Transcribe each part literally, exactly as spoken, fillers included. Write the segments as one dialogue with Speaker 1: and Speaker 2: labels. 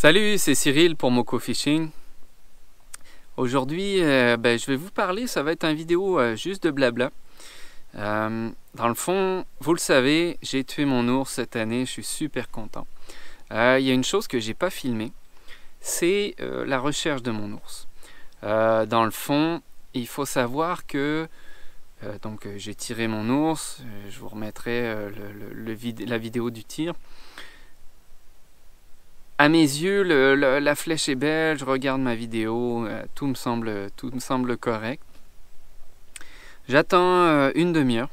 Speaker 1: Salut, c'est Cyril pour Moko Fishing. Aujourd'hui, euh, ben, je vais vous parler, ça va être une vidéo euh, juste de blabla. Euh, dans le fond, vous le savez, j'ai tué mon ours cette année, je suis super content. Euh, il y a une chose que j'ai pas filmée, c'est euh, la recherche de mon ours. Euh, dans le fond, il faut savoir que euh, donc euh, j'ai tiré mon ours, euh, je vous remettrai euh, le, le, le vid la vidéo du tir. À mes yeux, le, le, la flèche est belle, je regarde ma vidéo, euh, tout, me semble, tout me semble correct. J'attends euh, une demi-heure.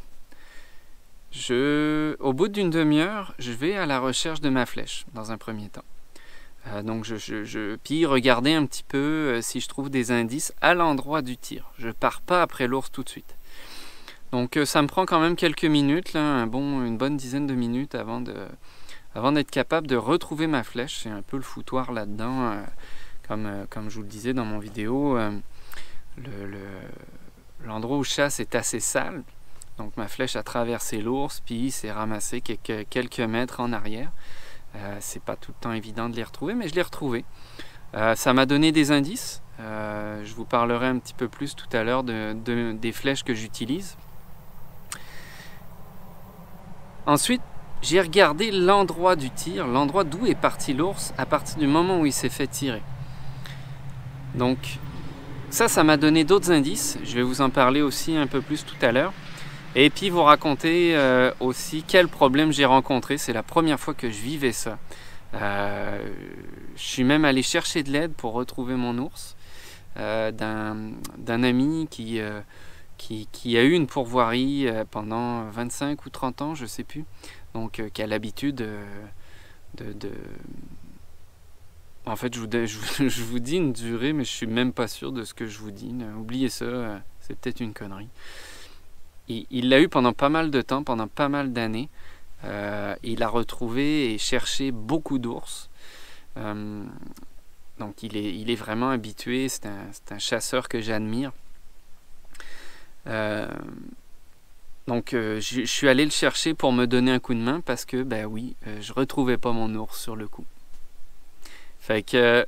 Speaker 1: Je, au bout d'une demi-heure, je vais à la recherche de ma flèche, dans un premier temps. Euh, donc je, je, je puis regarder un petit peu euh, si je trouve des indices à l'endroit du tir. Je pars pas après l'ours tout de suite. Donc euh, ça me prend quand même quelques minutes, là, un bon, une bonne dizaine de minutes avant de... Avant d'être capable de retrouver ma flèche. C'est un peu le foutoir là-dedans, euh, comme, euh, comme je vous le disais dans mon vidéo. Euh, le, le, l'endroit où je chasse est assez sale. Donc ma flèche a traversé l'ours, puis s'est ramassée quelques, quelques mètres en arrière. Euh, c'est pas tout le temps évident de les retrouver, mais je l'ai retrouvé. Euh, ça m'a donné des indices. Euh, je vous parlerai un petit peu plus tout à l'heure de, de, des flèches que j'utilise. Ensuite, j'ai regardé l'endroit du tir, l'endroit d'où est parti l'ours à partir du moment où il s'est fait tirer. Donc ça, ça m'a donné d'autres indices. Je vais vous en parler aussi un peu plus tout à l'heure. Et puis vous raconter euh, aussi quel problème j'ai rencontré. C'est la première fois que je vivais ça. Euh, je suis même allé chercher de l'aide pour retrouver mon ours euh, d'un, d'un ami qui, euh, qui, qui a eu une pourvoirie pendant vingt-cinq ou trente ans, je ne sais plus. Donc, euh, qui a l'habitude euh, de, de... En fait, je vous, je, je vous dis une durée, mais je suis même pas sûr de ce que je vous dis. Oubliez ça, euh, c'est peut-être une connerie. Il l'a eu pendant pas mal de temps, pendant pas mal d'années. Euh, il a retrouvé et cherché beaucoup d'ours. Euh, donc, il est, il est vraiment habitué. C'est un, c'est un chasseur que j'admire. Euh, Donc euh, je, je suis allé le chercher pour me donner un coup de main parce que, ben oui, euh, je retrouvais pas mon ours sur le coup. Fait que euh,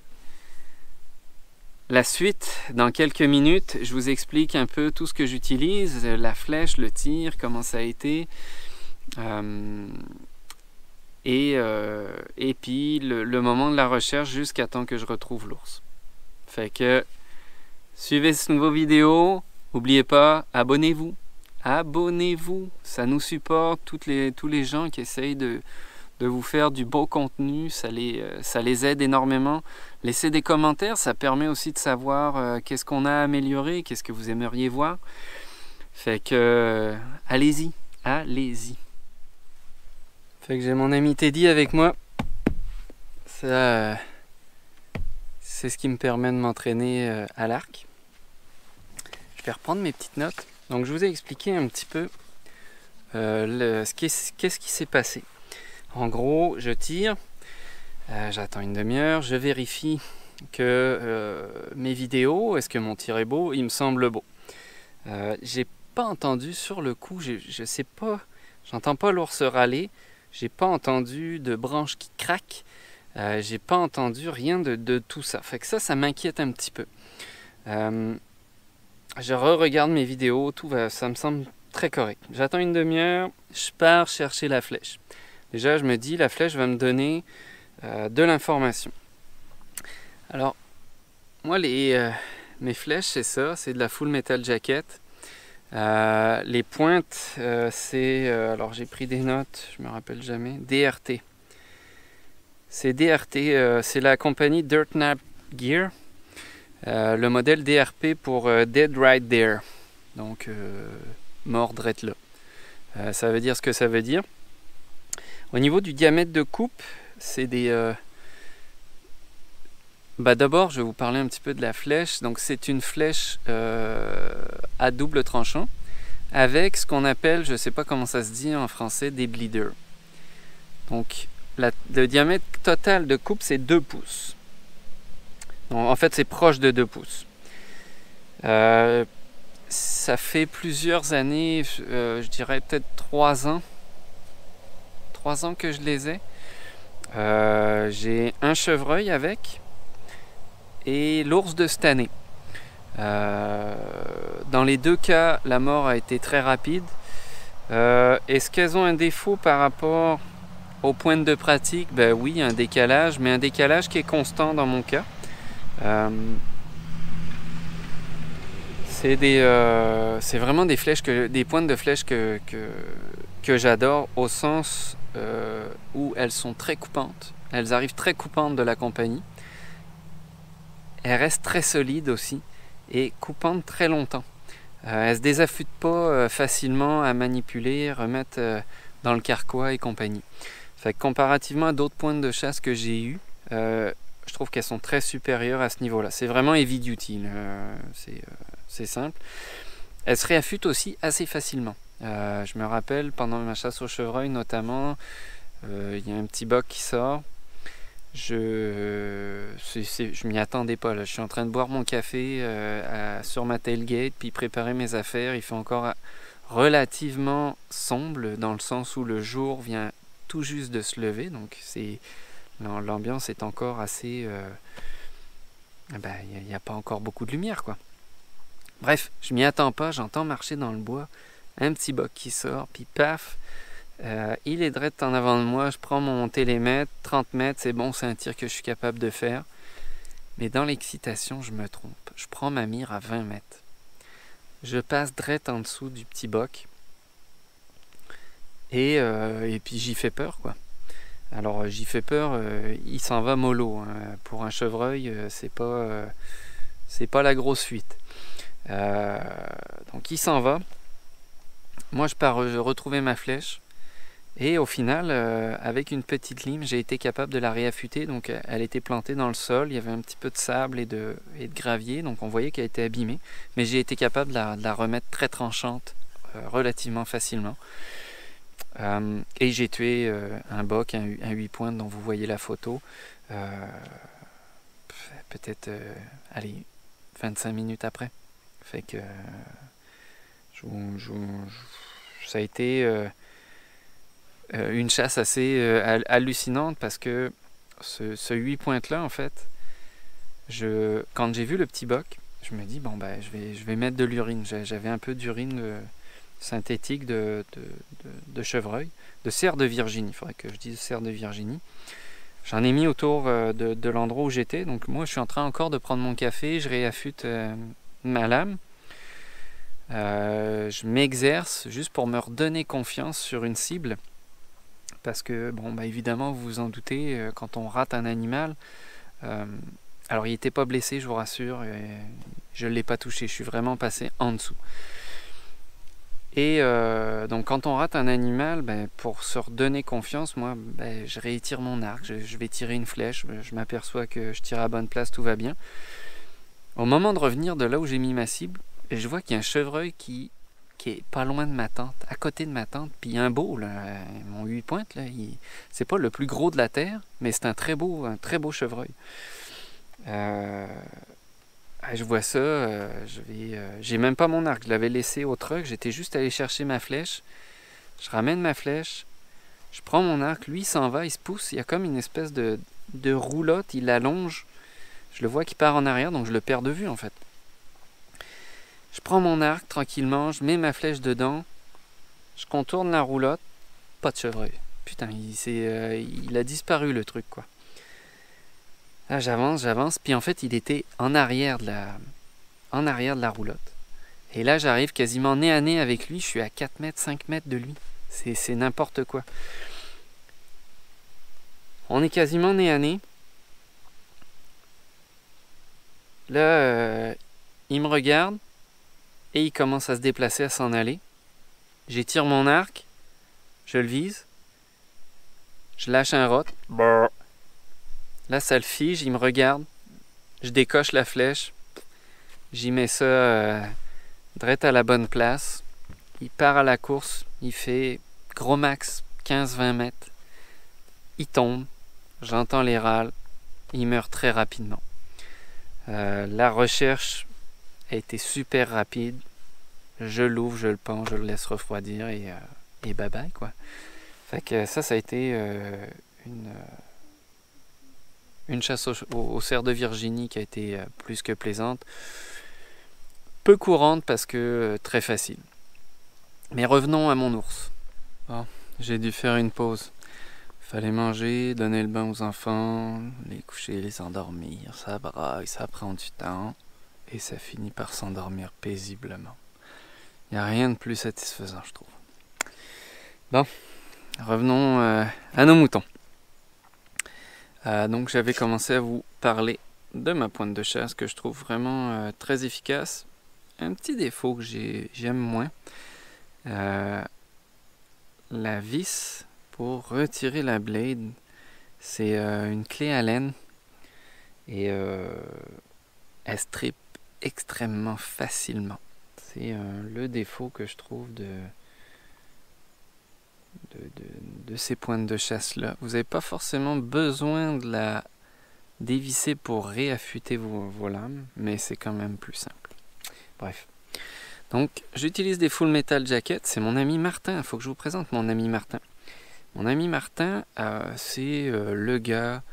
Speaker 1: la suite, dans quelques minutes, je vous explique un peu tout ce que j'utilise, la flèche, le tir, comment ça a été. Euh, et, euh, et puis le, le moment de la recherche jusqu'à temps que je retrouve l'ours. Fait que suivez cette nouvelle vidéo, n'oubliez pas, abonnez-vous. Abonnez-vous, ça nous supporte, toutes les, tous les gens qui essayent de, de vous faire du beau contenu, ça les, ça les aide énormément. Laissez des commentaires, ça permet aussi de savoir euh, qu'est-ce qu'on a amélioré, qu'est-ce que vous aimeriez voir. Fait que, euh, allez-y, allez-y. Fait que j'ai mon ami Teddy avec moi. Ça, euh, c'est ce qui me permet de m'entraîner euh, à l'arc. Je vais reprendre mes petites notes. Donc je vous ai expliqué un petit peu euh, le, ce qu'est-ce, qu'est-ce qui s'est passé. En gros, je tire, euh, j'attends une demi-heure, je vérifie que euh, mes vidéos, est-ce que mon tir est beau? Il me semble beau. Euh, j'ai pas entendu sur le coup, je, je sais pas, j'entends pas l'ours râler, j'ai pas entendu de branches qui craquent, euh, j'ai pas entendu rien de, de tout ça. Fait que ça, ça m'inquiète un petit peu. Euh, Je re-regarde mes vidéos, tout va, ça me semble très correct. J'attends une demi-heure, je pars chercher la flèche. Déjà, je me dis, la flèche va me donner euh, de l'information. Alors, moi, les, euh, mes flèches, c'est ça, c'est de la Full Metal Jacket. Euh, les pointes, euh, c'est, euh, alors j'ai pris des notes, je me rappelle jamais, D R T. C'est D R T, euh, c'est la compagnie Dirt Nap Gear. Euh, le modèle D R P pour euh, Dead Right There, donc euh, mort drette là. Euh, ça veut dire ce que ça veut dire. Au niveau du diamètre de coupe, c'est des... Euh... Bah d'abord, je vais vous parler un petit peu de la flèche. Donc c'est une flèche euh, à double tranchant avec ce qu'on appelle, je ne sais pas comment ça se dit en français, des bleeders. Donc la, le diamètre total de coupe, c'est deux pouces. En fait, c'est proche de deux pouces. Euh, ça fait plusieurs années, euh, je dirais peut-être trois ans. trois ans que je les ai. Euh, j'ai un chevreuil avec et l'ours de cette année. Euh, dans les deux cas, la mort a été très rapide. Euh, Est-ce qu'elles ont un défaut par rapport aux pointes de pratique? Ben oui, un décalage, mais un décalage qui est constant dans mon cas. Euh, c'est des, euh, c'est vraiment des flèches que, des pointes de flèches que, que, que j'adore au sens euh, où elles sont très coupantes. Elles arrivent très coupantes de la compagnie. Elles restent très solides aussi et coupantes très longtemps. Euh, elles se désaffûtent pas euh, facilement à manipuler, remettre euh, dans le carquois et compagnie. Fait que comparativement à d'autres pointes de chasse que j'ai eues, euh, je trouve qu'elles sont très supérieures à ce niveau-là. C'est vraiment heavy duty, euh, c'est euh, simple. Elles se réaffûtent aussi assez facilement. Euh, je me rappelle pendant ma chasse au chevreuil notamment, euh, il y a un petit boc qui sort. Je c'est, c'est, je m'y attendais pas là. Je suis en train de boire mon café euh, à, sur ma tailgate puis préparer mes affaires. Il fait encore relativement sombre dans le sens où le jour vient tout juste de se lever, donc c'est l'ambiance est encore assez euh, ben, il n'y a, a pas encore beaucoup de lumière quoi. Bref, je m'y attends pas, j'entends marcher dans le bois un petit boc qui sort puis paf. Euh, il est direct en avant de moi, je prends mon télémètre, trente mètres, c'est bon, c'est un tir que je suis capable de faire. Mais dans l'excitation, je me trompe. Je prends ma mire à vingt mètres. Je passe direct en dessous du petit boc. Et, euh, et puis j'y fais peur, quoi. Alors j'y fais peur, euh, il s'en va mollo. Hein. Pour un chevreuil, euh, c'est pas, euh, c'est pas la grosse fuite. Euh, donc il s'en va. Moi je pars euh, retrouver ma flèche. Et au final, euh, avec une petite lime, j'ai été capable de la réaffûter. Donc elle était plantée dans le sol, il y avait un petit peu de sable et de, et de gravier, donc on voyait qu'elle était abîmée. Mais j'ai été capable de la, de la remettre très tranchante euh, relativement facilement. Euh, et j'ai tué euh, un boc, un, un huit pointes dont vous voyez la photo. Euh, Peut-être, euh, allez, vingt-cinq minutes après. Fait que euh, je, je, je, ça a été... Euh, Euh, une chasse assez euh, hallucinante parce que ce, ce huit pointes là en fait, je, quand j'ai vu le petit boc, je me dis bon ben je vais, je vais mettre de l'urine. J'avais un peu d'urine euh, synthétique de, de, de, de chevreuil, de cerf de Virginie, il faudrait que je dise cerf de Virginie. J'en ai mis autour euh, de, de l'endroit où j'étais, donc moi je suis en train encore de prendre mon café, je réaffûte euh, ma lame. Euh, je m'exerce juste pour me redonner confiance sur une cible. Parce que, bon, bah évidemment, vous vous en doutez, euh, quand on rate un animal, euh, alors il n'était pas blessé, je vous rassure, et je ne l'ai pas touché, je suis vraiment passé en dessous. Et euh, donc quand on rate un animal, ben, pour se redonner confiance, moi, ben, je réétire mon arc, je, je vais tirer une flèche, je m'aperçois que je tire à bonne place, tout va bien. Au moment de revenir de là où j'ai mis ma cible, je vois qu'il y a un chevreuil qui... qui est pas loin de ma tente, à côté de ma tente, puis un beau, là, mon huit pointes, là, il... c'est pas le plus gros de la terre, mais c'est un très beau, un très beau chevreuil. Euh... Je vois ça, euh, je vais, euh... j'ai même pas mon arc, je l'avais laissé au truck, j'étais juste allé chercher ma flèche, je ramène ma flèche, je prends mon arc, lui il s'en va, il se pousse, il y a comme une espèce de, de roulotte, il allonge, je le vois qui part en arrière, donc je le perds de vue en fait. Je prends mon arc tranquillement, je mets ma flèche dedans, je contourne la roulotte, pas de chevreuil. Putain, il, euh, il a disparu le truc quoi. Là j'avance, j'avance, puis en fait il était en arrière de la, en arrière de la roulotte. Et là j'arrive quasiment nez à nez avec lui, je suis à quatre mètres, cinq mètres de lui. C'est n'importe quoi. On est quasiment nez à nez. Là, euh, il me regarde. Et il commence à se déplacer, à s'en aller. J'étire mon arc, je le vise, je lâche un rot. Là, ça le fige, il me regarde, je décoche la flèche, j'y mets ça euh, direct à la bonne place. Il part à la course, il fait gros max quinze vingt mètres. Il tombe, j'entends les râles, il meurt très rapidement. Euh, la recherche a été super rapide. Je l'ouvre, je le pends, je le laisse refroidir et, euh, et bye bye quoi. Fait que ça, ça a été euh, une, une chasse au, au, au cerf de Virginie qui a été euh, plus que plaisante. Peu courante parce que euh, très facile. Mais revenons à mon ours. Bon, j'ai dû faire une pause. Fallait manger, donner le bain aux enfants, les coucher, les endormir. Ça braille, ça prend du temps. Et ça finit par s'endormir paisiblement. Il n'y a rien de plus satisfaisant, je trouve. Bon, revenons euh, à nos moutons. Euh, donc j'avais commencé à vous parler de ma pointe de chasse que je trouve vraiment euh, très efficace. Un petit défaut que j'aime moins. Euh, la vis pour retirer la blade, c'est euh, une clé Allen et euh, elle strip extrêmement facilement. C'est euh, le défaut que je trouve de, de, de, de ces pointes de chasse là. Vous n'avez pas forcément besoin de la dévisser pour réaffûter vos, vos lames, mais c'est quand même plus simple. Bref. Donc, j'utilise des Full Metal Jacket. C'est mon ami Martin. Il faut que je vous présente mon ami Martin. Mon ami Martin, euh, c'est euh, le gars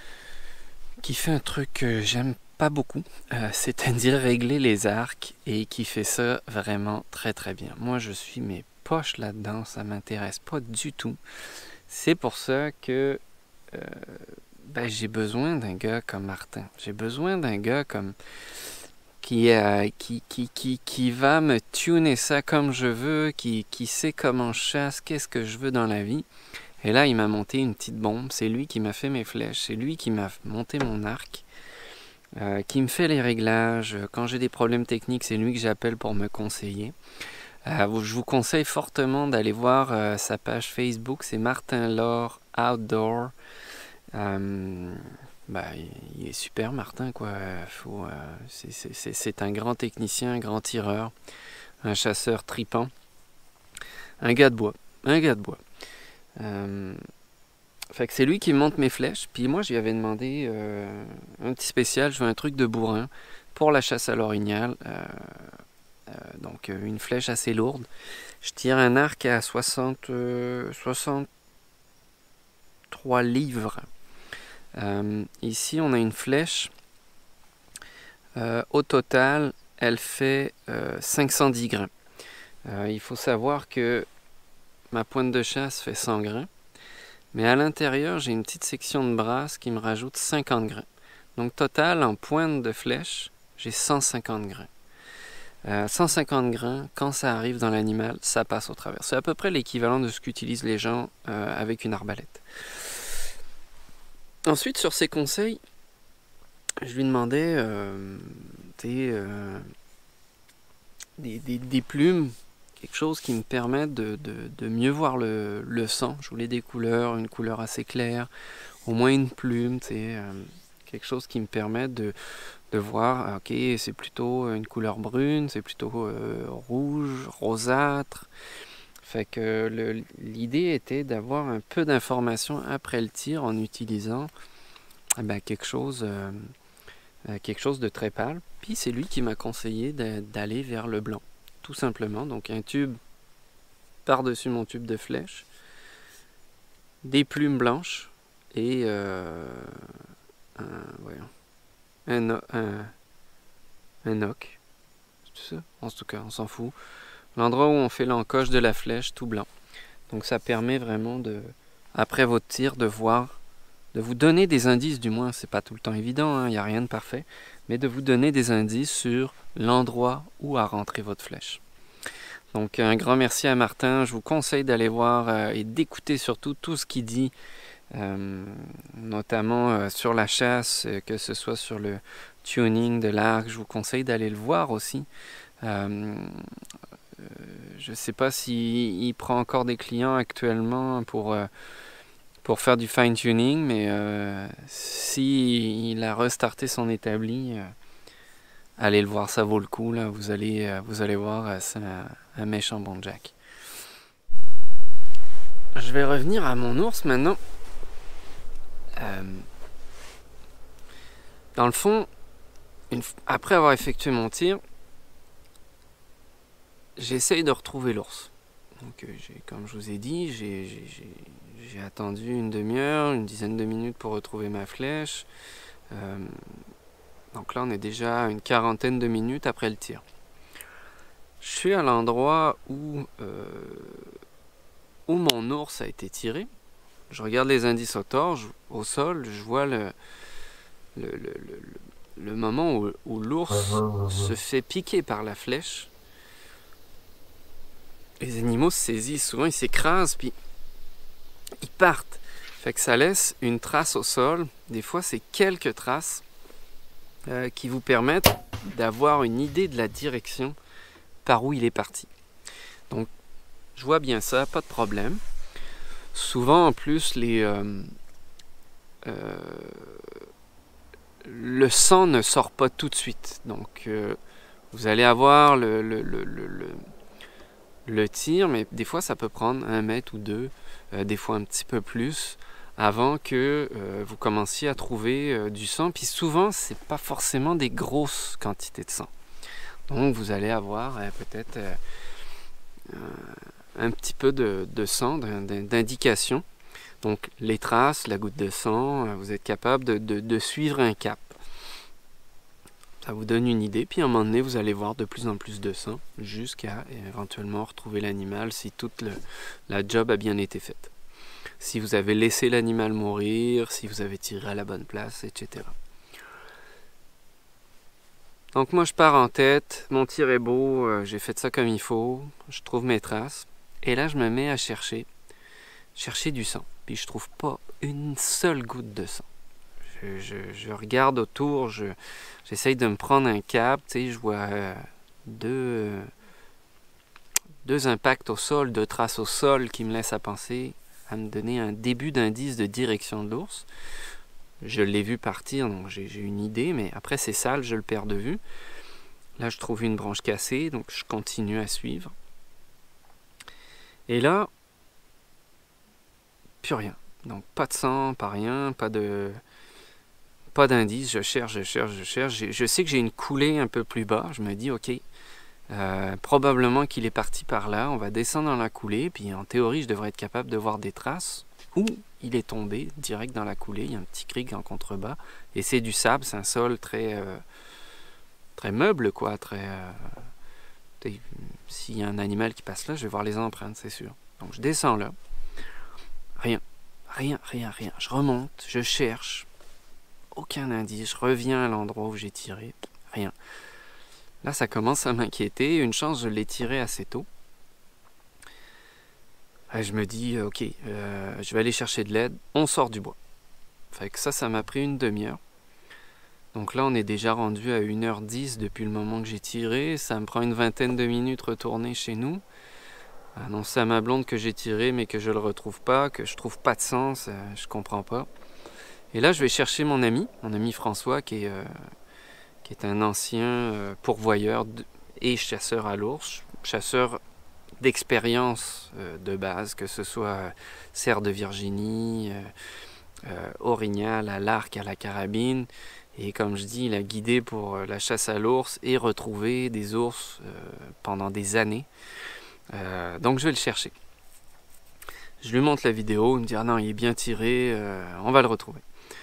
Speaker 1: qui fait un truc que j'aime pas beaucoup, euh, c'est-à-dire régler les arcs, et qui fait ça vraiment très très bien. Moi, je suis mes poches là-dedans, ça m'intéresse pas du tout. C'est pour ça que euh, ben, j'ai besoin d'un gars comme Martin. J'ai besoin d'un gars comme... Qui, euh, qui, qui, qui, qui va me tuner ça comme je veux, qui, qui sait comment je chasse, qu'est-ce que je veux dans la vie. Et là, il m'a monté une petite bombe. C'est lui qui m'a fait mes flèches, c'est lui qui m'a monté mon arc, euh, qui me fait les réglages. Quand j'ai des problèmes techniques, c'est lui que j'appelle pour me conseiller. Euh, je vous conseille fortement d'aller voir euh, sa page Facebook, c'est Martin Laure Outdoor. Euh, Bah, il est super Martin quoi. Faut, euh, c'est un grand technicien, un grand tireur, un chasseur tripant, un gars de bois, un gars de bois. Euh, fait que c'est lui qui monte mes flèches. Puis moi je lui avais demandé euh, un petit spécial, je veux un truc de bourrin pour la chasse à l'orignal. Euh, euh, donc une flèche assez lourde. Je tire un arc à soixante, euh, soixante-trois livres. Euh, ici, on a une flèche. Euh, au total, elle fait euh, cinq cent dix grains. Euh, il faut savoir que ma pointe de chasse fait cent grains. Mais à l'intérieur, j'ai une petite section de brasse qui me rajoute cinquante grains. Donc, total, en pointe de flèche, j'ai cent cinquante grains. Euh, cent cinquante grains, quand ça arrive dans l'animal, ça passe au travers. C'est à peu près l'équivalent de ce qu'utilisent les gens euh, avec une arbalète. Ensuite, sur ses conseils, je lui demandais euh, des, euh, des, des, des plumes, quelque chose qui me permette de, de, de mieux voir le, le sang. Je voulais des couleurs, une couleur assez claire, au moins une plume, euh, quelque chose qui me permette de, de voir, ok, c'est plutôt une couleur brune, c'est plutôt euh, rouge, rosâtre. Fait que l'idée était d'avoir un peu d'informations après le tir en utilisant eh ben, quelque chose, euh, quelque chose de très pâle. Puis c'est lui qui m'a conseillé d'aller vers le blanc, tout simplement. Donc un tube par-dessus mon tube de flèche, des plumes blanches et euh, un, voyons, un, un, un oc. C'est ça? En tout cas, on s'en fout. L'endroit où on fait l'encoche de la flèche, tout blanc. Donc ça permet vraiment de, après votre tir, de voir, de vous donner des indices, du moins, c'est pas tout le temps évident, il n'y a rien de parfait, mais de vous donner des indices sur l'endroit où a rentré votre flèche. Donc un grand merci à Martin, je vous conseille d'aller voir euh, et d'écouter surtout tout ce qu'il dit, euh, notamment euh, sur la chasse, euh, que ce soit sur le tuning de l'arc, je vous conseille d'aller le voir aussi. Euh, Euh, je ne sais pas s'il il prend encore des clients actuellement pour, euh, pour faire du fine-tuning, mais euh, s'il a restarté son établi, euh, allez le voir, ça vaut le coup. Là. Vous, allez, euh, vous allez voir, euh, c'est un, un méchant bon jack. Je vais revenir à mon ours maintenant. Euh, dans le fond, une, après avoir effectué mon tir, j'essaye de retrouver l'ours. Donc, comme je vous ai dit, j'ai attendu une demi-heure, une dizaine de minutes pour retrouver ma flèche. Euh, donc là, on est déjà à une quarantaine de minutes après le tir. Je suis à l'endroit où, euh, où mon ours a été tiré. Je regarde les indices au torse, au sol, je vois le, le, le, le, le moment où, où l'ours se fait piquer par la flèche. Les animaux se saisissent, souvent ils s'écrasent, puis ils partent. Fait que ça laisse une trace au sol. Des fois, c'est quelques traces euh, qui vous permettent d'avoir une idée de la direction par où il est parti. Donc, je vois bien ça, pas de problème. Souvent, en plus, les, euh, euh, le sang ne sort pas tout de suite. Donc, euh, vous allez avoir le, le, le, le, le le tir, mais des fois ça peut prendre un mètre ou deux, euh, des fois un petit peu plus, avant que euh, vous commenciez à trouver euh, du sang. Puis souvent, c'est pas forcément des grosses quantités de sang. Donc vous allez avoir euh, peut-être euh, un petit peu de, de sang, d'indication. Donc les traces, la goutte de sang, euh, vous êtes capable de, de, de suivre un cap. Ça vous donne une idée, puis à un moment donné, vous allez voir de plus en plus de sang, jusqu'à éventuellement retrouver l'animal si toute le, la job a bien été faite. Si vous avez laissé l'animal mourir, si vous avez tiré à la bonne place, et cetera. Donc moi je pars en tête, mon tir est beau, euh, j'ai fait ça comme il faut, je trouve mes traces, et là je me mets à chercher, chercher du sang, puis je trouve pas une seule goutte de sang. Je, je, je regarde autour, je, j'essaye de me prendre un cap, tu sais, je vois euh, deux, euh, deux impacts au sol, deux traces au sol qui me laissent à penser, à me donner un début d'indice de direction de l'ours. Je l'ai vu partir, donc j'ai, j'ai une idée, mais après c'est sale, je le perds de vue. Là, je trouve une branche cassée, donc je continue à suivre. Et là, plus rien. Donc pas de sang, pas rien, pas de... Pas d'indice, je cherche, je cherche, je cherche. Je, je sais que j'ai une coulée un peu plus bas. Je me dis, ok, euh, probablement qu'il est parti par là. On va descendre dans la coulée. Puis en théorie, je devrais être capable de voir des traces. Ou il est tombé direct dans la coulée. Il y a un petit cric en contrebas. Et c'est du sable, c'est un sol très, euh, très meuble, quoi. Très, euh, s'il y a un animal qui passe là, je vais voir les empreintes, c'est sûr. Donc je descends là. Rien, rien, rien, rien. Je remonte, je cherche. Aucun indice, je reviens à l'endroit où j'ai tiré, rien. Là, ça commence à m'inquiéter. Une chance, je l'ai tiré assez tôt. Et je me dis, ok, euh, je vais aller chercher de l'aide. On sort du bois. Fait que ça, ça m'a pris une demi-heure. Donc là, on est déjà rendu à une heure dix depuis le moment que j'ai tiré. Ça me prend une vingtaine de minutes retourner chez nous. Annoncer à ma blonde que j'ai tiré, mais que je le retrouve pas, que je trouve pas de sens, euh, je comprends pas. Et là, je vais chercher mon ami, mon ami François, qui est, euh, qui est un ancien euh, pourvoyeur de, et chasseur à l'ours, chasseur d'expérience euh, de base, que ce soit euh, cerf de Virginie, euh, euh, orignal à l'arc, à la carabine. Et comme je dis, il a guidé pour euh, la chasse à l'ours et retrouvé des ours euh, pendant des années. Euh, donc je vais le chercher. Je lui montre la vidéo, il me dit « Ah non, il est bien tiré, euh, on va le retrouver ».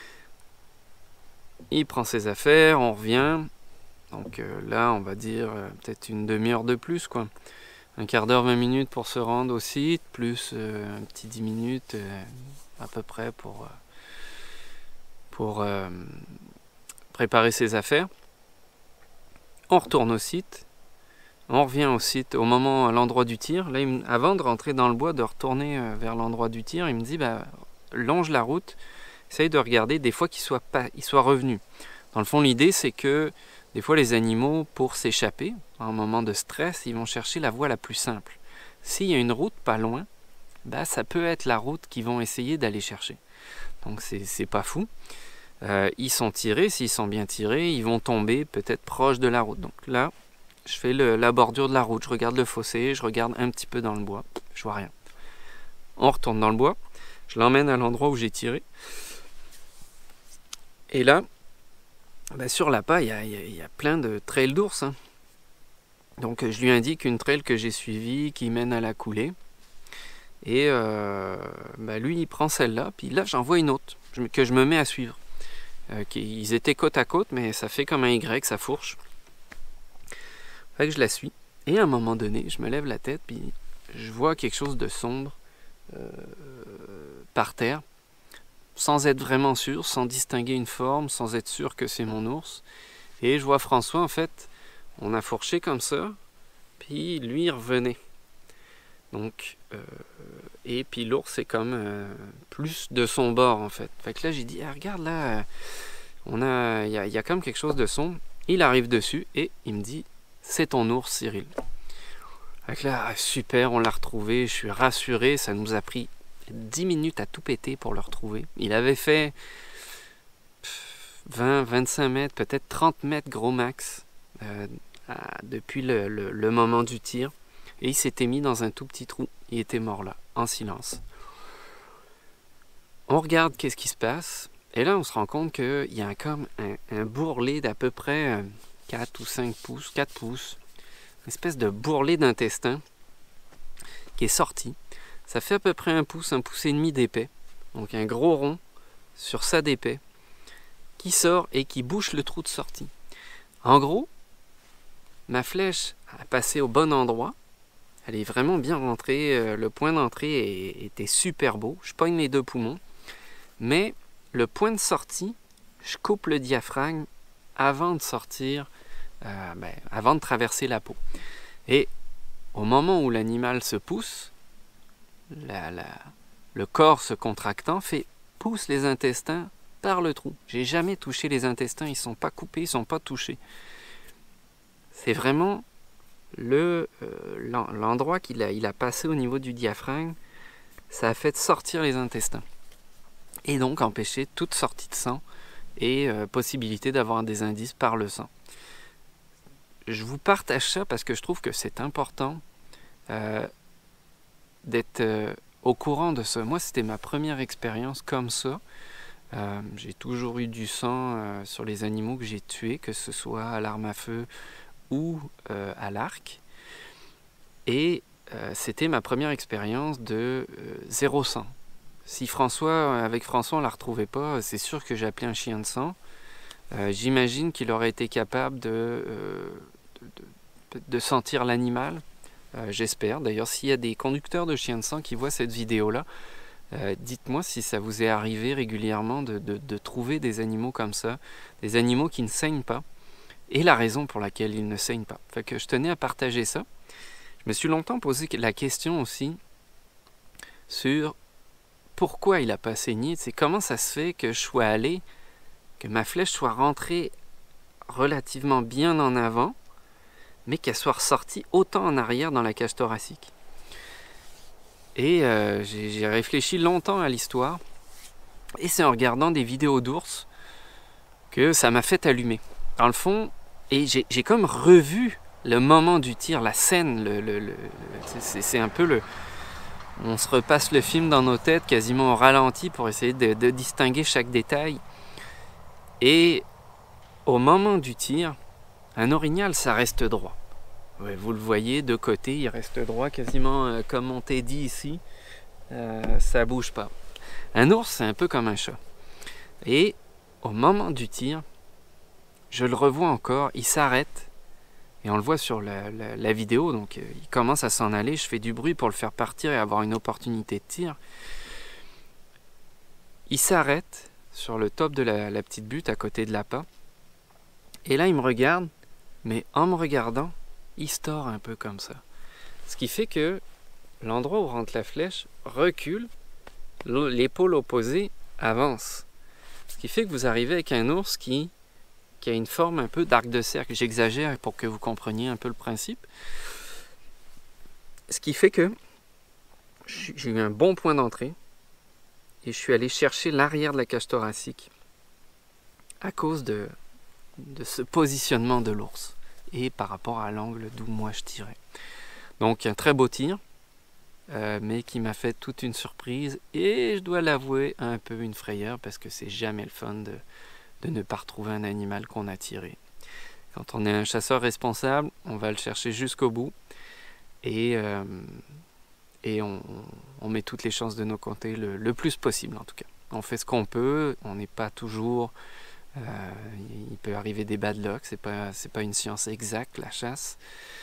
Speaker 1: Il prend ses affaires, on revient. Donc euh, là, on va dire euh, peut-être une demi-heure de plus, quoi. Un quart d'heure, vingt minutes pour se rendre au site, plus euh, un petit dix minutes euh, à peu près pour, euh, pour euh, préparer ses affaires. On retourne au site. On revient au site au moment, à l'endroit du tir. Là, il me, avant de rentrer dans le bois, de retourner euh, vers l'endroit du tir, il me dit bah, longe la route. Essaye de regarder des fois qu'il soit, pas, il soit revenu. Dans le fond, l'idée, c'est que des fois, les animaux, pour s'échapper, en moment de stress, ils vont chercher la voie la plus simple. S'il y a une route pas loin, ben, ça peut être la route qu'ils vont essayer d'aller chercher. Donc, c'est, c'est pas fou. Euh, ils sont tirés, s'ils sont bien tirés, ils vont tomber peut-être proche de la route. Donc là, je fais le, la bordure de la route, je regarde le fossé, je regarde un petit peu dans le bois, je vois rien. On retourne dans le bois, je l'emmène à l'endroit où j'ai tiré. Et là, ben sur l'appât, il y a, y, a, y a plein de trails d'ours. Hein. Donc je lui indique une trail que j'ai suivie qui mène à la coulée. Et euh, bah lui, il prend celle-là, puis là, j'en vois une autre que je me mets à suivre. Euh, qui, ils étaient côte à côte, mais ça fait comme un Y, ça fourche. Fait que je la suis. Et à un moment donné, je me lève la tête, puis je vois quelque chose de sombre euh, par terre, sans être vraiment sûr, sans distinguer une forme, sans être sûr que c'est mon ours. Et je vois François, en fait, on a fourché comme ça, puis lui, il revenait. Donc, euh, et puis l'ours, c'est comme euh, plus de son bord, en fait. Fait que là, j'ai dit, ah, regarde, là, on a, il y a, y a comme quelque chose de sombre. Il arrive dessus et il me dit, c'est ton ours, Cyril. Fait que là, super, on l'a retrouvé, je suis rassuré, ça nous a pris dix minutes à tout péter pour le retrouver. Il avait fait vingt, vingt-cinq mètres, peut-être trente mètres gros max, euh, à, depuis le, le, le moment du tir. Et il s'était mis dans un tout petit trou. Il était mort là, en silence. On regarde qu'est-ce qui se passe. Et là, on se rend compte qu'il y a comme un, un bourrelet d'à peu près quatre ou cinq pouces, quatre pouces. Une espèce de bourrelet d'intestin qui est sorti. Ça fait à peu près un pouce, un pouce et demi d'épais. Donc un gros rond sur ça d'épais qui sort et qui bouche le trou de sortie. En gros, ma flèche a passé au bon endroit. Elle est vraiment bien rentrée. Le point d'entrée était super beau. Je pogne les deux poumons. Mais le point de sortie, je coupe le diaphragme avant de sortir, euh, ben, avant de traverser la peau. Et au moment où l'animal se pousse, la, la, le corps se contractant fait pousse les intestins par le trou. J'ai jamais touché les intestins. Ils ne sont pas coupés, ils ne sont pas touchés. C'est vraiment le euh, l'endroit qu'il a, il a passé au niveau du diaphragme, ça a fait sortir les intestins et donc empêcher toute sortie de sang et euh, possibilité d'avoir des indices par le sang. Je vous partage ça parce que je trouve que c'est important euh, d'être euh, au courant de ça. Moi, c'était ma première expérience comme ça. Euh, j'ai toujours eu du sang euh, sur les animaux que j'ai tués, que ce soit à l'arme à feu ou euh, à l'arc. Et euh, c'était ma première expérience de euh, zéro sang. Si François, avec François, on ne la retrouvait pas, c'est sûr que j'ai appelé un chien de sang. Euh, J'imagine qu'il aurait été capable de, euh, de, de, de sentir l'animal. Euh, J'espère. D'ailleurs, s'il y a des conducteurs de chiens de sang qui voient cette vidéo-là, euh, dites-moi si ça vous est arrivé régulièrement de, de, de trouver des animaux comme ça, des animaux qui ne saignent pas, et la raison pour laquelle ils ne saignent pas. Fait que je tenais à partager ça. Je me suis longtemps posé la question aussi sur pourquoi il n'a pas saigné. C'est comment ça se fait que je sois allé, que ma flèche soit rentrée relativement bien en avant, mais qu'elle soit ressortie autant en arrière dans la cage thoracique. Et euh, j'ai réfléchi longtemps à l'histoire, et c'est en regardant des vidéos d'ours que ça m'a fait allumer. Dans le fond, et j'ai comme revu le moment du tir, la scène, le, le, le, c'est un peu le... On se repasse le film dans nos têtes, quasiment au ralenti, pour essayer de, de distinguer chaque détail. Et au moment du tir, un orignal, ça reste droit. Ouais, vous le voyez, de côté, il reste droit, quasiment euh, comme on t'a dit ici. Euh, ça bouge pas. Un ours, c'est un peu comme un chat. Et au moment du tir, je le revois encore, il s'arrête. Et on le voit sur la, la, la vidéo, donc euh, il commence à s'en aller, je fais du bruit pour le faire partir et avoir une opportunité de tir. Il s'arrête sur le top de la, la petite butte à côté de l'appât. Et là, il me regarde, mais en me regardant, il se tord un peu comme ça. Ce qui fait que l'endroit où rentre la flèche recule, l'épaule opposée avance. Ce qui fait que vous arrivez avec un ours qui... qui a une forme un peu d'arc de cercle. J'exagère pour que vous compreniez un peu le principe. Ce qui fait que j'ai eu un bon point d'entrée et je suis allé chercher l'arrière de la cage thoracique à cause de, de ce positionnement de l'ours et par rapport à l'angle d'où moi je tirais. Donc un très beau tir, euh, mais qui m'a fait toute une surprise et je dois l'avouer un peu une frayeur parce que c'est jamais le fun de de ne pas retrouver un animal qu'on a tiré. Quand on est un chasseur responsable, on va le chercher jusqu'au bout et, euh, et on, on met toutes les chances de nos côtés le, le plus possible en tout cas. On fait ce qu'on peut, on n'est pas toujours... Euh, il peut arriver des bad luck, c'est pas, c'est pas une science exacte la chasse.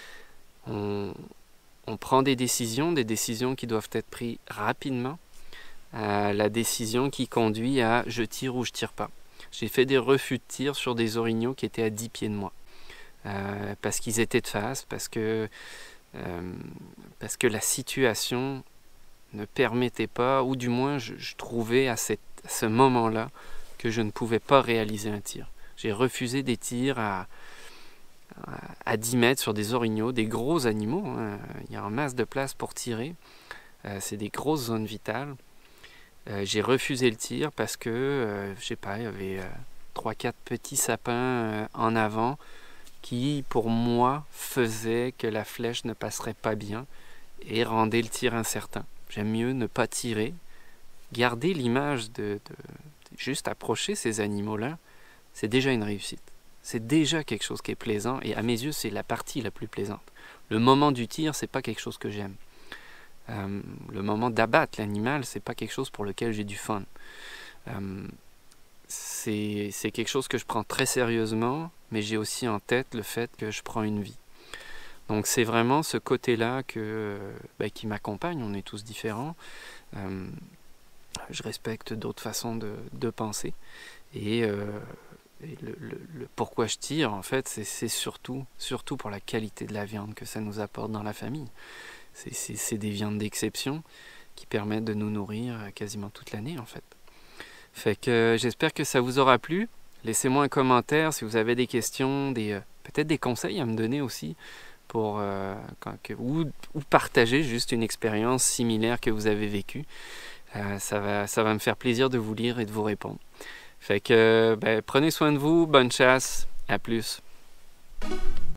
Speaker 1: On, on prend des décisions, des décisions qui doivent être prises rapidement. Euh, la décision qui conduit à je tire ou je tire pas. J'ai fait des refus de tir sur des orignaux qui étaient à dix pieds de moi. Euh, parce qu'ils étaient de face, parce que, euh, parce que la situation ne permettait pas, ou du moins je, je trouvais à, cette, à ce moment-là que je ne pouvais pas réaliser un tir. J'ai refusé des tirs à, à, à dix mètres sur des orignaux, des gros animaux. Hein. Il y a en masse de place pour tirer. Euh, c'est des grosses zones vitales. Euh, j'ai refusé le tir parce que, euh, je sais pas, il y avait euh, trois quatre petits sapins euh, en avant qui, pour moi, faisaient que la flèche ne passerait pas bien et rendait le tir incertain. J'aime mieux ne pas tirer, garder l'image de, de, de juste approcher ces animaux-là, c'est déjà une réussite. C'est déjà quelque chose qui est plaisant et à mes yeux, c'est la partie la plus plaisante. Le moment du tir, c'est pas quelque chose que j'aime. Euh, le moment d'abattre l'animal, c'est pas quelque chose pour lequel j'ai du fun. Euh, c'est, c'est quelque chose que je prends très sérieusement, mais j'ai aussi en tête le fait que je prends une vie. Donc c'est vraiment ce côté-là que, ben, qui m'accompagne, on est tous différents. Euh, je respecte d'autres façons de, de penser. Et, euh, et le, le, le pourquoi je tire, en fait, c'est, c'est surtout, surtout pour la qualité de la viande que ça nous apporte dans la famille. C'est, c'est, c'est des viandes d'exception qui permettent de nous nourrir quasiment toute l'année, en fait. Fait que euh, j'espère que ça vous aura plu. Laissez-moi un commentaire si vous avez des questions, des, euh, peut-être des conseils à me donner aussi, pour, euh, quand, que, ou, ou partager juste une expérience similaire que vous avez vécue. Euh, ça va, ça va me faire plaisir de vous lire et de vous répondre. Fait que ben, prenez soin de vous, bonne chasse, à plus.